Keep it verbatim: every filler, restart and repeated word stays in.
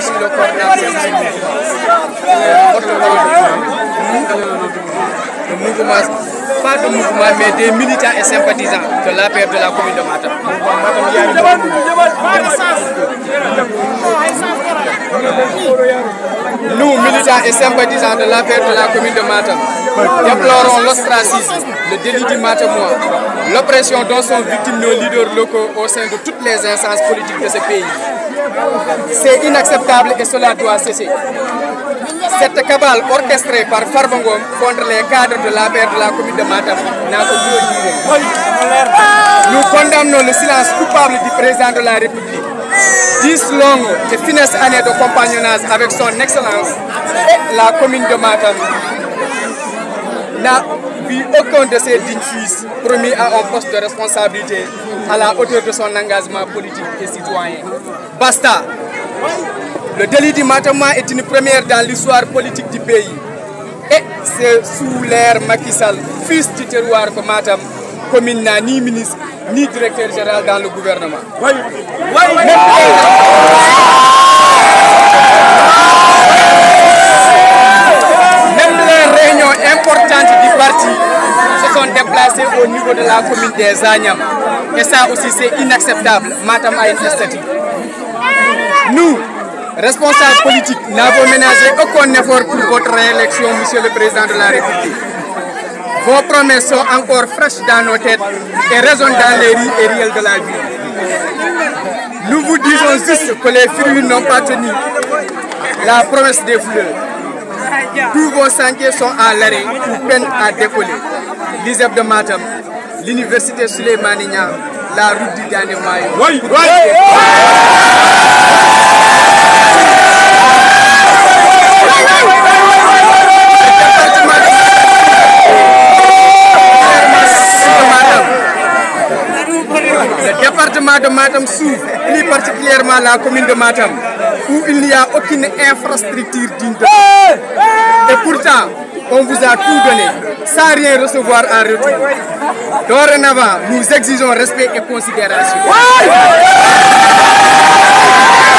aussi le coordinateur le mouvement, pas de mouvement, mais des militants et sympathisants de l'A P R de la commune de Matam. Nous, militants et sympathisants de l'A P R de la commune de Matam, déplorons l'ostracisme, le délit du Matamois, l'oppression dont sont victimes nos leaders locaux au sein de toutes les instances politiques de ce pays. C'est inacceptable et cela doit cesser. Cette cabale orchestrée par Farbangom contre les cadres de l'A P R de la commune de Matam n'a que lieu d'y. Nous condamnons le silence coupable du président de la République. Dix longues et finesses années de compagnonnage avec son excellence et la commune de Matam n'a vu aucun de ses dignes fils promis à un poste de responsabilité à la hauteur de son engagement politique et citoyen. Basta! Le délit du Matamois est une première dans l'histoire politique du pays. Et c'est sous l'ère Macky Sall, fils du terroir que Matam, commune n'a ni ministre ni directeur général dans le gouvernement. Oui. Oui. Même, Même les réunions importantes du parti se sont déplacées au niveau de la commune des Agnam. Et ça aussi c'est inacceptable. Matam a une esthétique. Nous, responsables politiques, n'avons ménagé aucun effort pour votre réélection, Monsieur le Président de la République. Vos promesses sont encore fraîches dans nos têtes et résonnent dans les rues et ruelles de la ville. Nous vous disons juste que les fruits n'ont pas tenu la promesse des fleurs. Tous vos sentiers sont à l'arrêt ou peinent à décoller. L'I S E P de Matam, l'Université Souleymane Niang, la route du Gandé Mayo. Oui, oui. Le département de Matam souffre, plus particulièrement la commune de Matam, où il n'y a aucune infrastructure digne de Et pourtant, on vous a tout donné, sans rien recevoir en retour. Dorénavant, nous exigeons respect et considération.